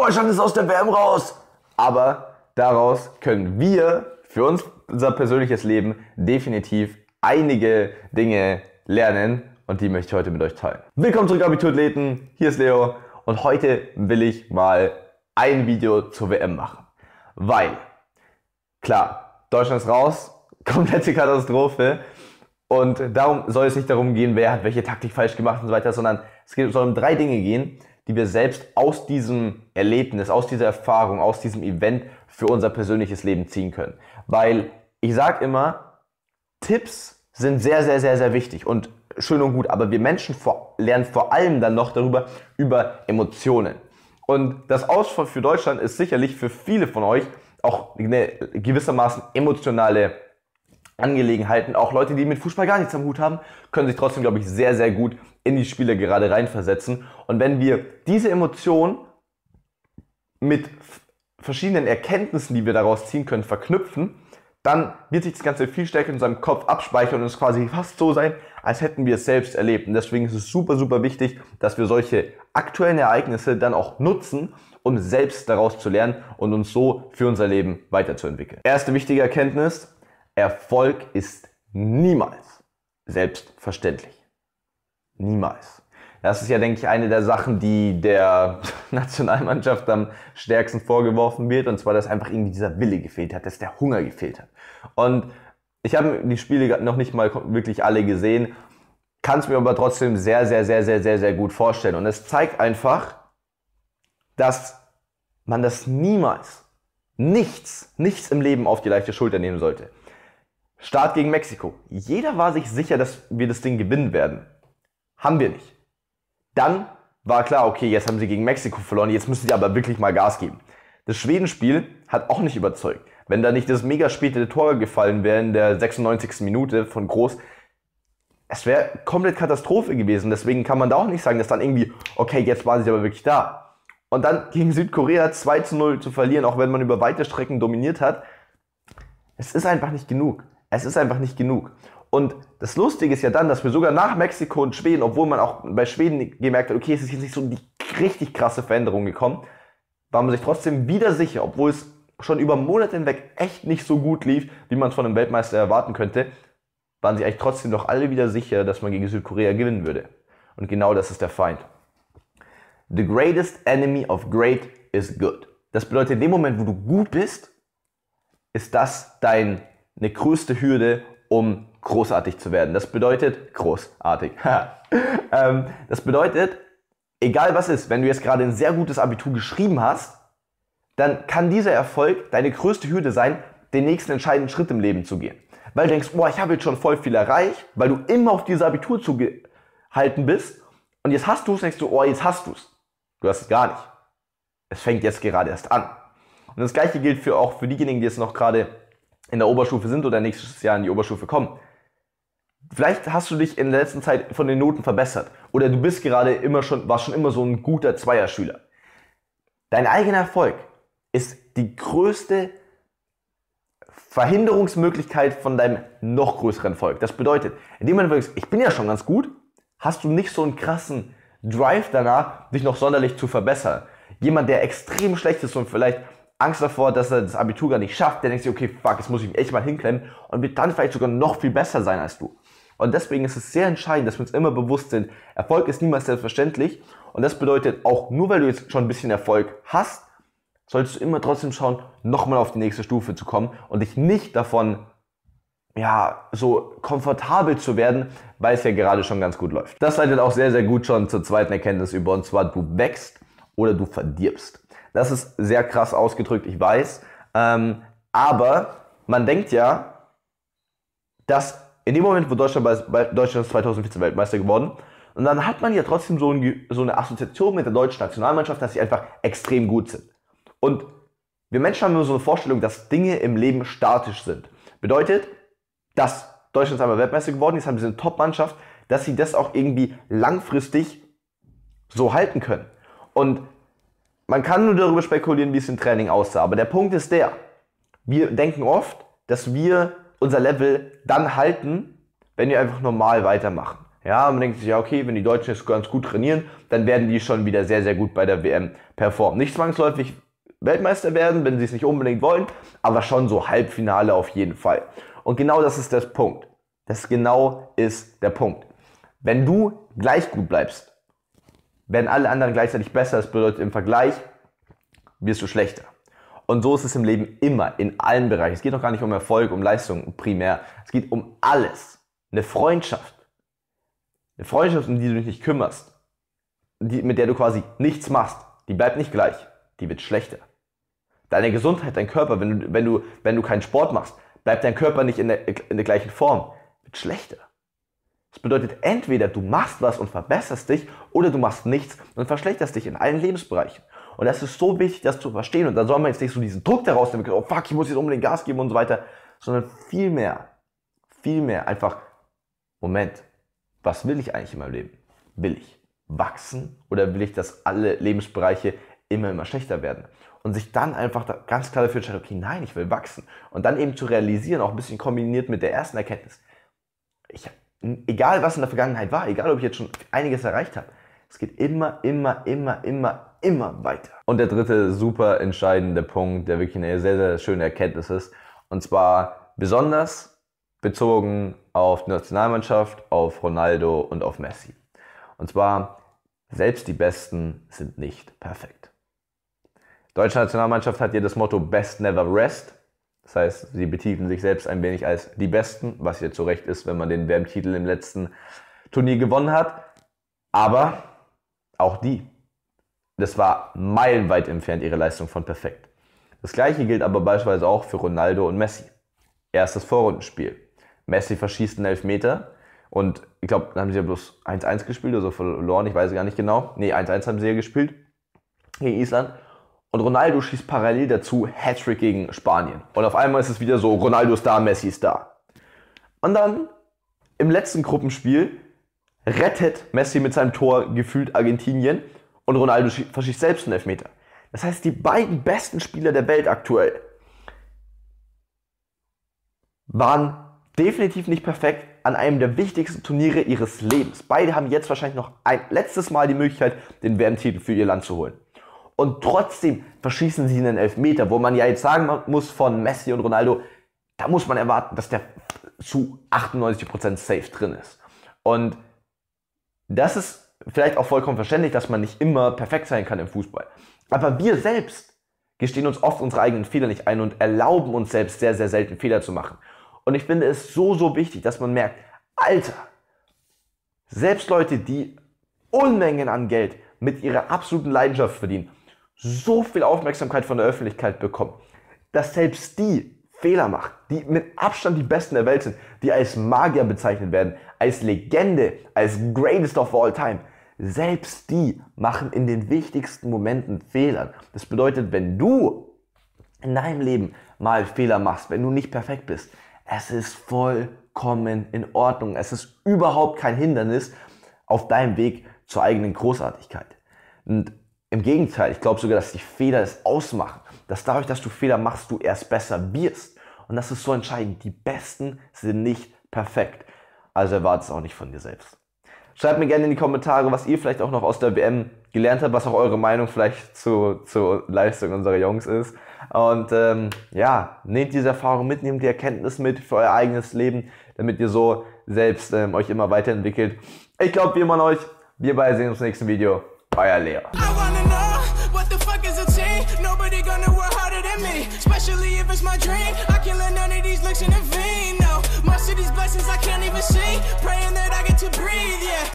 Deutschland ist aus der WM raus. Aber daraus können wir für unser persönliches Leben definitiv einige Dinge lernen und die möchte ich heute mit euch teilen. Willkommen zurück, Abiturathleten. Hier ist Leo und heute will ich mal ein Video zur WM machen. Weil, klar, Deutschland ist raus, komplette Katastrophe. Und darum soll es nicht darum gehen, wer hat welche Taktik falsch gemacht und so weiter, sondern es soll um 3 Dinge gehen, die wir selbst aus diesem Erlebnis, aus dieser Erfahrung, aus diesem Event für unser persönliches Leben ziehen können. Weil ich sage immer, Tipps sind sehr, sehr, sehr, sehr wichtig und schön und gut, aber wir Menschen lernen vor allem dann noch über Emotionen. Und das Aus für Deutschland ist sicherlich für viele von euch auch eine gewissermaßen emotionale Angelegenheiten. Auch Leute, die mit Fußball gar nichts am Hut haben, können sich trotzdem, glaube ich, sehr, sehr gut in die Spiele gerade reinversetzen. Und wenn wir diese Emotion mit verschiedenen Erkenntnissen, die wir daraus ziehen können, verknüpfen, dann wird sich das Ganze viel stärker in unserem Kopf abspeichern und es quasi fast so sein, als hätten wir es selbst erlebt. Und deswegen ist es super, super wichtig, dass wir solche aktuellen Ereignisse dann auch nutzen, um selbst daraus zu lernen und uns so für unser Leben weiterzuentwickeln. Erste wichtige Erkenntnis: Erfolg ist niemals selbstverständlich. Niemals. Das ist ja, denke ich, eine der Sachen, die der Nationalmannschaft am stärksten vorgeworfen wird. Und zwar, dass einfach irgendwie dieser Wille gefehlt hat, dass der Hunger gefehlt hat. Und ich habe die Spiele noch nicht mal wirklich alle gesehen, kann es mir aber trotzdem sehr, sehr, sehr, sehr, sehr, sehr gut vorstellen. Und es zeigt einfach, dass man das niemals, nichts im Leben auf die leichte Schulter nehmen sollte. Start gegen Mexiko. Jeder war sich sicher, dass wir das Ding gewinnen werden. Haben wir nicht. Dann war klar, okay, jetzt haben sie gegen Mexiko verloren, jetzt müssen sie aber wirklich mal Gas geben. Das Schwedenspiel hat auch nicht überzeugt. Wenn da nicht das mega späte Tor gefallen wäre in der 96. Minute von Groß, es wäre komplett Katastrophe gewesen. Deswegen kann man da auch nicht sagen, dass dann irgendwie, okay, jetzt waren sie aber wirklich da. Und dann gegen Südkorea 2:0 zu verlieren, auch wenn man über weite Strecken dominiert hat, es ist einfach nicht genug. Es ist einfach nicht genug. Und das Lustige ist ja dann, dass wir sogar nach Mexiko und Schweden, obwohl man auch bei Schweden gemerkt hat, okay, es ist jetzt nicht so die richtig krasse Veränderung gekommen, war man sich trotzdem wieder sicher, obwohl es schon über Monate hinweg echt nicht so gut lief, wie man es von einem Weltmeister erwarten könnte, waren sich eigentlich trotzdem doch alle wieder sicher, dass man gegen Südkorea gewinnen würde. Und genau das ist der Feind. The greatest enemy of great is good. Das bedeutet, in dem Moment, wo du gut bist, ist das deine größte Hürde, um großartig zu werden. Das bedeutet, großartig. Das bedeutet, egal was ist, wenn du jetzt gerade ein sehr gutes Abitur geschrieben hast, dann kann dieser Erfolg deine größte Hürde sein, den nächsten entscheidenden Schritt im Leben zu gehen. Weil du denkst, boah, ich habe jetzt schon voll viel erreicht, weil du immer auf dieses Abitur zugehalten bist und jetzt hast du es, denkst du, oh, jetzt hast du es. Du hast es gar nicht. Es fängt jetzt gerade erst an. Und das Gleiche gilt auch für diejenigen, die jetzt noch gerade in der Oberstufe sind oder nächstes Jahr in die Oberstufe kommen. Vielleicht hast du dich in der letzten Zeit von den Noten verbessert oder du bist gerade warst schon immer so ein guter Zweierschüler. Dein eigener Erfolg ist die größte Verhinderungsmöglichkeit von deinem noch größeren Erfolg. Das bedeutet, in dem Moment, wo du sagst, ich bin ja schon ganz gut, hast du nicht so einen krassen Drive danach, dich noch sonderlich zu verbessern. Jemand, der extrem schlecht ist und vielleicht Angst davor, dass er das Abitur gar nicht schafft, der denkt sich, okay, fuck, jetzt muss ich mich echt mal hinklemmen und wird dann vielleicht sogar noch viel besser sein als du. Und deswegen ist es sehr entscheidend, dass wir uns immer bewusst sind, Erfolg ist niemals selbstverständlich und das bedeutet auch, nur weil du jetzt schon ein bisschen Erfolg hast, solltest du immer trotzdem schauen, nochmal auf die nächste Stufe zu kommen und dich nicht davon, ja, so komfortabel zu werden, weil es ja gerade schon ganz gut läuft. Das leitet auch sehr, sehr gut schon zur zweiten Erkenntnis über, und zwar, du wächst oder du verdirbst. Das ist sehr krass ausgedrückt, ich weiß. Aber man denkt ja, dass in dem Moment, wo Deutschland ist 2014 Weltmeister geworden, und dann hat man ja trotzdem so eine Assoziation mit der deutschen Nationalmannschaft, dass sie einfach extrem gut sind. Und wir Menschen haben nur so eine Vorstellung, dass Dinge im Leben statisch sind. Bedeutet, dass Deutschland einmal Weltmeister geworden ist, haben diese Top-Mannschaft, dass sie das auch irgendwie langfristig so halten können. Und man kann nur darüber spekulieren, wie es im Training aussah. Aber der Punkt ist der, wir denken oft, dass wir unser Level dann halten, wenn wir einfach normal weitermachen. Ja, man denkt sich, ja okay, wenn die Deutschen jetzt ganz gut trainieren, dann werden die schon wieder sehr, sehr gut bei der WM performen. Nicht zwangsläufig Weltmeister werden, wenn sie es nicht unbedingt wollen, aber schon so Halbfinale auf jeden Fall. Und genau das ist das Punkt. Das genau ist der Punkt. Wenn du gleich gut bleibst, werden alle anderen gleichzeitig besser. Das bedeutet, im Vergleich wirst du schlechter. Und so ist es im Leben immer, in allen Bereichen. Es geht doch gar nicht um Erfolg, um Leistung primär. Es geht um alles. Eine Freundschaft, um die du dich nicht kümmerst, mit der du quasi nichts machst, die bleibt nicht gleich, die wird schlechter. Deine Gesundheit, dein Körper, wenn du keinen Sport machst, bleibt dein Körper nicht in der gleichen Form, wird schlechter. Das bedeutet, entweder du machst was und verbesserst dich, oder du machst nichts und verschlechterst dich in allen Lebensbereichen. Und das ist so wichtig, das zu verstehen. Und da soll man jetzt nicht so diesen Druck daraus nehmen, oh fuck, ich muss jetzt unbedingt Gas geben und so weiter, sondern viel mehr einfach, Moment, was will ich eigentlich in meinem Leben? Will ich wachsen oder will ich, dass alle Lebensbereiche immer schlechter werden? Und sich dann einfach ganz klar dafür entscheiden, okay, nein, ich will wachsen. Und dann eben zu realisieren, auch ein bisschen kombiniert mit der ersten Erkenntnis, egal was in der Vergangenheit war, egal ob ich jetzt schon einiges erreicht habe, es geht immer weiter. Und der dritte super entscheidende Punkt, der wirklich eine sehr, sehr schöne Erkenntnis ist, und zwar besonders bezogen auf die Nationalmannschaft, auf Ronaldo und auf Messi. Und zwar, selbst die Besten sind nicht perfekt. Die deutsche Nationalmannschaft hat ja das Motto Best Never Rest. Das heißt, sie betiteln sich selbst ein wenig als die Besten, was ja zu Recht ist, wenn man den WM-Titel im letzten Turnier gewonnen hat. Aber auch das war meilenweit entfernt, ihre Leistung von perfekt. Das gleiche gilt aber beispielsweise auch für Ronaldo und Messi. Erstes Vorrundenspiel. Messi verschießt einen Elfmeter und ich glaube, dann haben sie ja bloß 1-1 gespielt oder so verloren, ich weiß gar nicht genau. Ne, 1-1 haben sie ja gespielt gegen Island. Und Ronaldo schießt parallel dazu Hattrick gegen Spanien. Und auf einmal ist es wieder so, Ronaldo ist da, Messi ist da. Und dann im letzten Gruppenspiel rettet Messi mit seinem Tor gefühlt Argentinien und Ronaldo verschießt selbst einen Elfmeter. Das heißt, die beiden besten Spieler der Welt aktuell waren definitiv nicht perfekt an einem der wichtigsten Turniere ihres Lebens. Beide haben jetzt wahrscheinlich noch ein letztes Mal die Möglichkeit, den WM-Titel für ihr Land zu holen. Und trotzdem verschießen sie einen Elfmeter, wo man ja jetzt sagen muss von Messi und Ronaldo, da muss man erwarten, dass der zu 98% safe drin ist. Und das ist vielleicht auch vollkommen verständlich, dass man nicht immer perfekt sein kann im Fußball. Aber wir selbst gestehen uns oft unsere eigenen Fehler nicht ein und erlauben uns selbst sehr, sehr selten Fehler zu machen. Und ich finde es so wichtig, dass man merkt, Alter, selbst Leute, die Unmengen an Geld mit ihrer absoluten Leidenschaft verdienen, so viel Aufmerksamkeit von der Öffentlichkeit bekommen, dass selbst die Fehler machen, die mit Abstand die Besten der Welt sind, die als Magier bezeichnet werden, als Legende, als Greatest of All Time, selbst die machen in den wichtigsten Momenten Fehler. Das bedeutet, wenn du in deinem Leben mal Fehler machst, wenn du nicht perfekt bist, es ist vollkommen in Ordnung. Es ist überhaupt kein Hindernis auf deinem Weg zur eigenen Großartigkeit. Und im Gegenteil, ich glaube sogar, dass die Fehler es ausmachen. Dass dadurch, dass du Fehler machst, du erst besser wirst. Und das ist so entscheidend. Die Besten sind nicht perfekt. Also erwarte es auch nicht von dir selbst. Schreibt mir gerne in die Kommentare, was ihr vielleicht auch noch aus der WM gelernt habt, was auch eure Meinung vielleicht zur Leistung unserer Jungs ist. Und nehmt diese Erfahrung mit, nehmt die Erkenntnis mit für euer eigenes Leben, damit ihr so selbst euch immer weiterentwickelt. Ich glaube, wir von euch. Wir beide sehen uns im nächsten Video. Euer Leo. Especially if it's my dream.